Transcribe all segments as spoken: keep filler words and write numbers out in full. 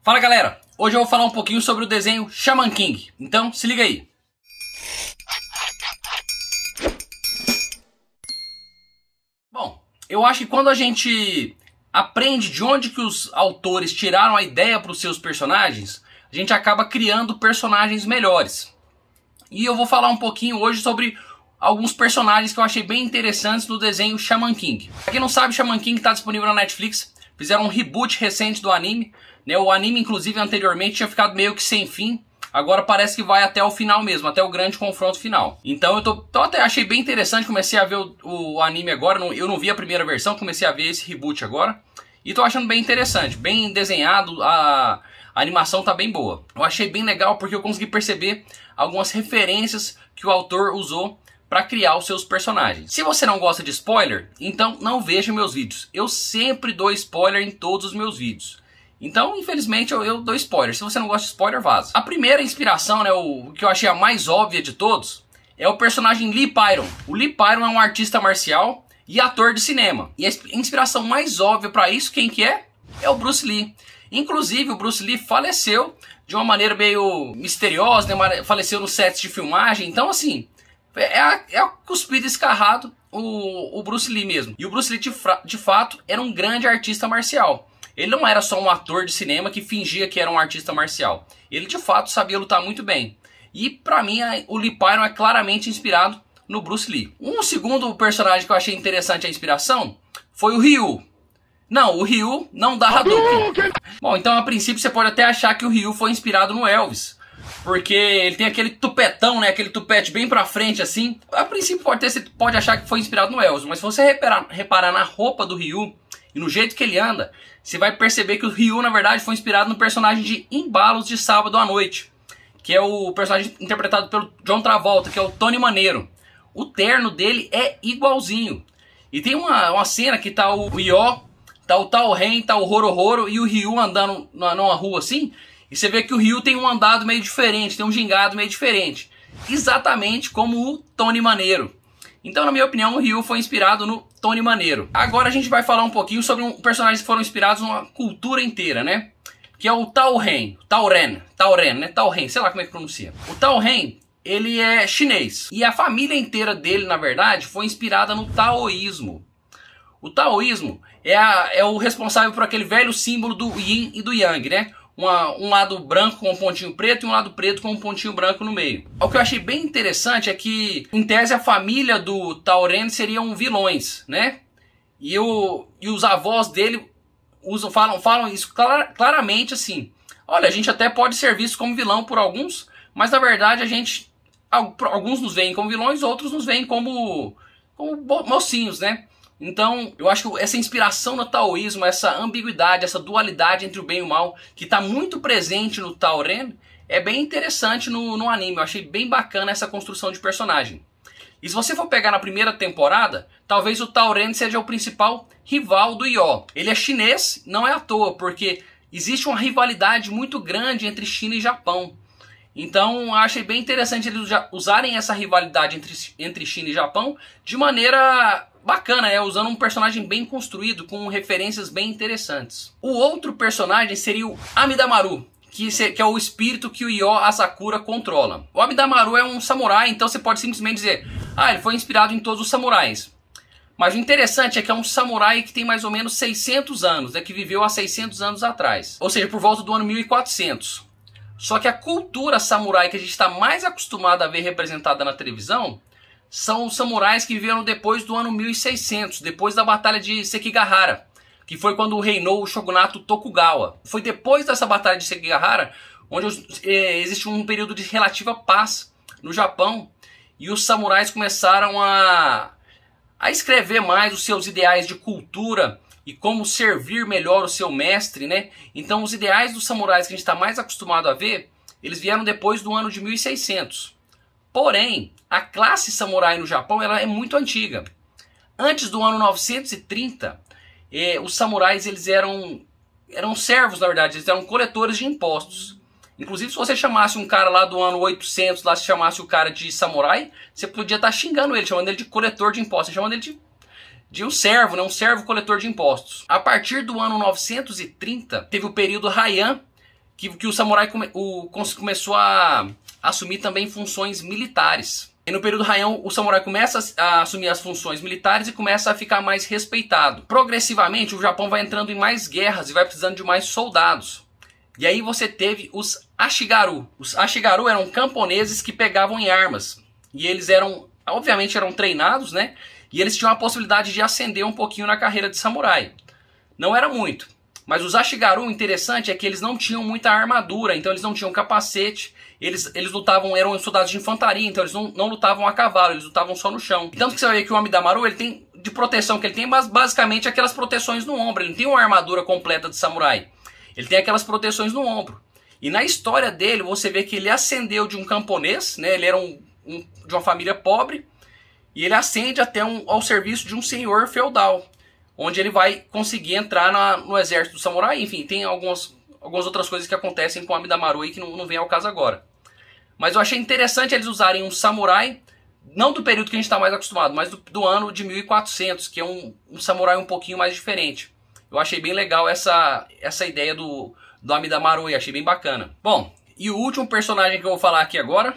Fala galera, hoje eu vou falar um pouquinho sobre o desenho Shaman King, então se liga aí. Bom, eu acho que quando a gente aprende de onde que os autores tiraram a ideia para os seus personagens, a gente acaba criando personagens melhores. E eu vou falar um pouquinho hoje sobre alguns personagens que eu achei bem interessantes no desenho Shaman King. Pra quem não sabe, Shaman King está disponível na Netflix. Fizeram um reboot recente do anime, né? O anime, inclusive, anteriormente tinha ficado meio que sem fim. Agora parece que vai até o final mesmo, até o grande confronto final. Então eu tô, tô até achei bem interessante, comecei a ver o, o anime agora. Não, eu não vi a primeira versão, comecei a ver esse reboot agora. E tô achando bem interessante, bem desenhado, a, a animação tá bem boa. Eu achei bem legal porque eu consegui perceber algumas referências que o autor usou para criar os seus personagens. Se você não gosta de spoiler, então não veja meus vídeos. Eu sempre dou spoiler em todos os meus vídeos. Então, infelizmente, eu, eu dou spoiler. Se você não gosta de spoiler, vaza. A primeira inspiração, né, o, o que eu achei a mais óbvia de todos, é o personagem Lee Byron. O Lee Byron é um artista marcial e ator de cinema. E a inspiração mais óbvia para isso, quem que é? É o Bruce Lee. Inclusive, o Bruce Lee faleceu de uma maneira meio misteriosa, né? Faleceu no set de filmagem. Então, assim, é a, é a cuspido escarrado o, o Bruce Lee mesmo. E o Bruce Lee, de, de fato, era um grande artista marcial. Ele não era só um ator de cinema que fingia que era um artista marcial. Ele, de fato, sabia lutar muito bem. E, pra mim, a, o Lee Byron é claramente inspirado no Bruce Lee. Um segundo personagem que eu achei interessante a inspiração foi o Ryu. Não, o Ryu não dá Hadouken. Bom, então, a princípio, você pode até achar que o Ryu foi inspirado no Elvis. Porque ele tem aquele tupetão, né? Aquele tupete bem pra frente, assim. A princípio pode, ter, você pode achar que foi inspirado no Elvis. Mas se você reparar, reparar na roupa do Ryu e no jeito que ele anda, você vai perceber que o Ryu, na verdade, foi inspirado no personagem de Embalos de Sábado à Noite. Que é o personagem interpretado pelo John Travolta, que é o Tony Maneiro. O terno dele é igualzinho. E tem uma, uma cena que tá o Io, tá o Tao Ren, tá o Horo-Horo e o Ryu andando na, numa rua assim. E você vê que o Ryu tem um andado meio diferente, tem um gingado meio diferente. Exatamente como o Tony Maneiro. Então, na minha opinião, o Ryu foi inspirado no Tony Maneiro. Agora a gente vai falar um pouquinho sobre um personagens que foram inspirados numa cultura inteira, né? Que é o Tao Ren, Tao Ren, Tao Ren, né? Tao Ren, sei lá como é que pronuncia. O Tao Ren, ele é chinês. E a família inteira dele, na verdade, foi inspirada no taoísmo. O taoísmo é, a, é o responsável por aquele velho símbolo do yin e do yang, né? Uma, um lado branco com um pontinho preto e um lado preto com um pontinho branco no meio. O que eu achei bem interessante é que, em tese, a família do Tao Ren seriam vilões, né? E, o, e os avós dele usam, falam, falam isso clar, claramente assim. Olha, a gente até pode ser visto como vilão por alguns, mas na verdade a gente, alguns nos veem como vilões, outros nos veem como, como mocinhos, né? Então, eu acho que essa inspiração no taoísmo, essa ambiguidade, essa dualidade entre o bem e o mal, que está muito presente no Tao Ren, é bem interessante no, no anime. Eu achei bem bacana essa construção de personagem. E se você for pegar na primeira temporada, talvez o Tao Ren seja o principal rival do Io. Ele é chinês, não é à toa, porque existe uma rivalidade muito grande entre China e Japão. Então, eu achei bem interessante eles usarem essa rivalidade entre, entre China e Japão de maneira bacana, né? Usando um personagem bem construído, com referências bem interessantes. O outro personagem seria o Amidamaru, que, se, que é o espírito que o Io Asakura controla. O Amidamaru é um samurai, então você pode simplesmente dizer, ah, ele foi inspirado em todos os samurais. Mas o interessante é que é um samurai que tem mais ou menos seiscentos anos, né? Que viveu há seiscentos anos atrás. Ou seja, por volta do ano mil e quatrocentos. Só que a cultura samurai que a gente está mais acostumado a ver representada na televisão são os samurais que viveram depois do ano mil e seiscentos, depois da batalha de Sekigahara, que foi quando reinou o shogunato Tokugawa. Foi depois dessa batalha de Sekigahara onde eh, existe um período de relativa paz no Japão e os samurais começaram a, a escrever mais os seus ideais de cultura e como servir melhor o seu mestre, né? Então os ideais dos samurais que a gente está mais acostumado a ver, eles vieram depois do ano de mil e seiscentos. Porém, a classe samurai no Japão ela é muito antiga. Antes do ano novecentos e trinta, eh, os samurais eles eram, eram servos, na verdade, eles eram coletores de impostos. Inclusive, se você chamasse um cara lá do ano oitocentos, lá se chamasse o cara de samurai, você podia estar xingando ele, chamando ele de coletor de impostos, chamando ele de de um servo, né? Um servo coletor de impostos. A partir do ano novecentos e trinta, teve o período Heian, que, que o samurai come, o, começou a assumir também funções militares. E no período Heian, o samurai começa a assumir as funções militares e começa a ficar mais respeitado. Progressivamente, o Japão vai entrando em mais guerras e vai precisando de mais soldados. E aí você teve os Ashigaru. Os Ashigaru eram camponeses que pegavam em armas. E eles eram, obviamente, eram treinados, né? E eles tinham a possibilidade de ascender um pouquinho na carreira de samurai. Não era muito. Mas os Ashigaru, o interessante é que eles não tinham muita armadura, então eles não tinham capacete. Eles, eles lutavam, eram soldados de infantaria, então eles não, não lutavam a cavalo, eles lutavam só no chão. Tanto que você vai ver que o Amidamaru, ele tem, de proteção que ele tem, mas basicamente aquelas proteções no ombro. Ele não tem uma armadura completa de samurai. Ele tem aquelas proteções no ombro. E na história dele, você vê que ele ascendeu de um camponês, né? Ele era um, um, de uma família pobre, e ele ascende até um, ao serviço de um senhor feudal, onde ele vai conseguir entrar na, no exército do samurai. Enfim, tem algumas, algumas outras coisas que acontecem com o Amidamaru aí que não, não vem ao caso agora. Mas eu achei interessante eles usarem um samurai, não do período que a gente está mais acostumado, mas do, do ano de mil e quatrocentos, que é um, um samurai um pouquinho mais diferente. Eu achei bem legal essa, essa ideia do, do Amidamaru, e achei bem bacana. Bom, e o último personagem que eu vou falar aqui agora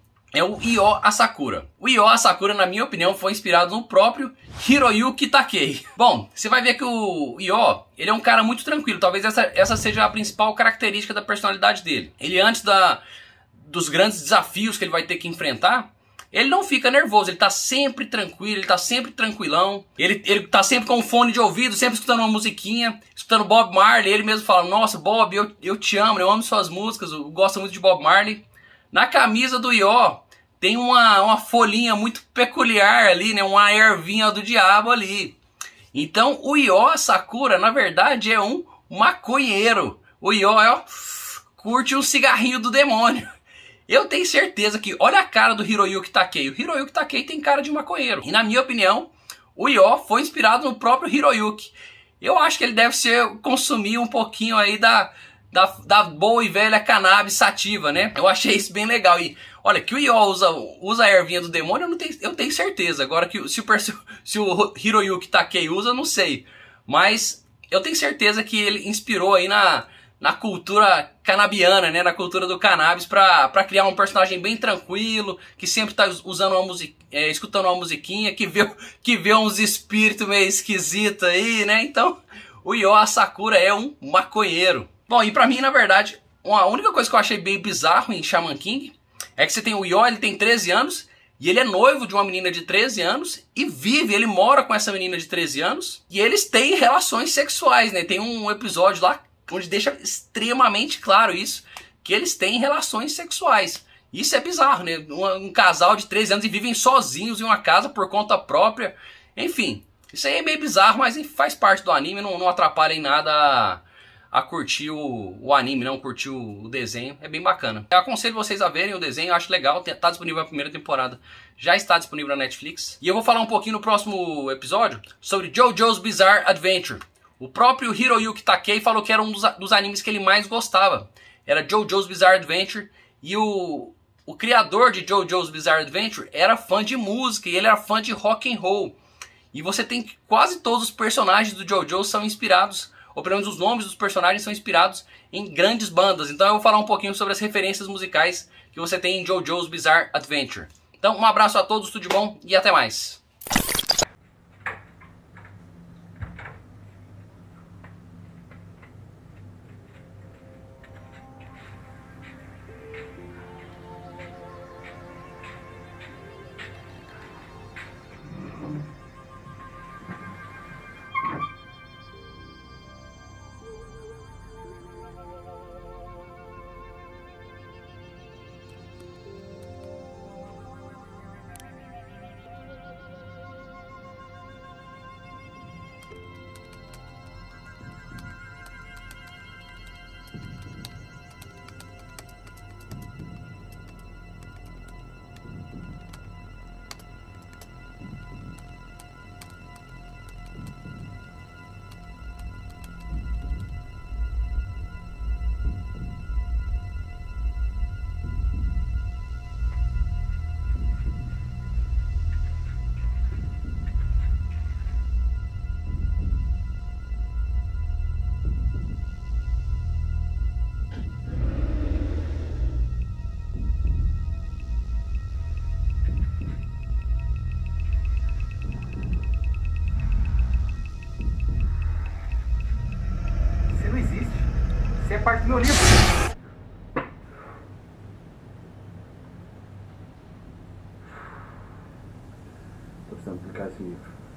é o Io Asakura. O Io Asakura, na minha opinião, foi inspirado no próprio Hiroyuki Takei. Bom, você vai ver que o Io, ele é um cara muito tranquilo. Talvez essa, essa seja a principal característica da personalidade dele. Ele, antes da, dos grandes desafios que ele vai ter que enfrentar, ele não fica nervoso, ele tá sempre tranquilo, ele tá sempre tranquilão. Ele, ele tá sempre com um fone de ouvido, sempre escutando uma musiquinha, escutando Bob Marley. Ele mesmo fala, nossa, Bob, eu, eu te amo, eu amo suas músicas, eu gosto muito de Bob Marley. Na camisa do Io tem uma, uma folhinha muito peculiar ali, né? Uma ervinha do diabo ali. Então o Io Asakura, na verdade, é um maconheiro. O Io, ó, curte um cigarrinho do demônio. Eu tenho certeza que, olha a cara do Hiroyuki Takei. O Hiroyuki Takei tem cara de maconheiro. E na minha opinião, o Io foi inspirado no próprio Hiroyuki. Eu acho que ele deve ser consumir um pouquinho aí da... Da, da boa e velha cannabis sativa, né? Eu achei isso bem legal. E olha, que o Io usa, usa a ervinha do demônio, eu, não tenho, eu tenho certeza. Agora, que se o, se o Hiroyuki Takei usa, eu não sei. Mas eu tenho certeza que ele inspirou aí na, na cultura canabiana, né? Na cultura do cannabis, pra, pra criar um personagem bem tranquilo, que sempre tá usando uma music, é, escutando uma musiquinha, que vê, que vê uns espíritos meio esquisitos aí, né? Então, o Io Asakura é um maconheiro. Bom, e pra mim, na verdade, a única coisa que eu achei bem bizarro em Shaman King é que você tem o Io, ele tem treze anos, e ele é noivo de uma menina de treze anos, e vive, ele mora com essa menina de treze anos, e eles têm relações sexuais, né? Tem um episódio lá onde deixa extremamente claro isso, que eles têm relações sexuais. Isso é bizarro, né? Um, um casal de treze anos e vivem sozinhos em uma casa por conta própria. Enfim, isso aí é meio bizarro, mas faz parte do anime, não, não atrapalha em nada a... a curtir o, o anime, não curtir o, o desenho, é bem bacana. Eu aconselho vocês a verem o desenho, eu acho legal, tá disponível a primeira temporada, já está disponível na Netflix. E eu vou falar um pouquinho no próximo episódio sobre JoJo's Bizarre Adventure. O próprio Hiroyuki Takei falou que era um dos, dos animes que ele mais gostava, era JoJo's Bizarre Adventure, e o, o criador de JoJo's Bizarre Adventure era fã de música, e ele era fã de rock and roll. E você tem quase todos os personagens do JoJo são inspirados, ou pelo menos os nomes dos personagens são inspirados em grandes bandas. Então eu vou falar um pouquinho sobre as referências musicais que você tem em JoJo's Bizarre Adventure. Então um abraço a todos, tudo de bom e até mais. Isso é parte do meu livro. Tô precisando publicar esse livro.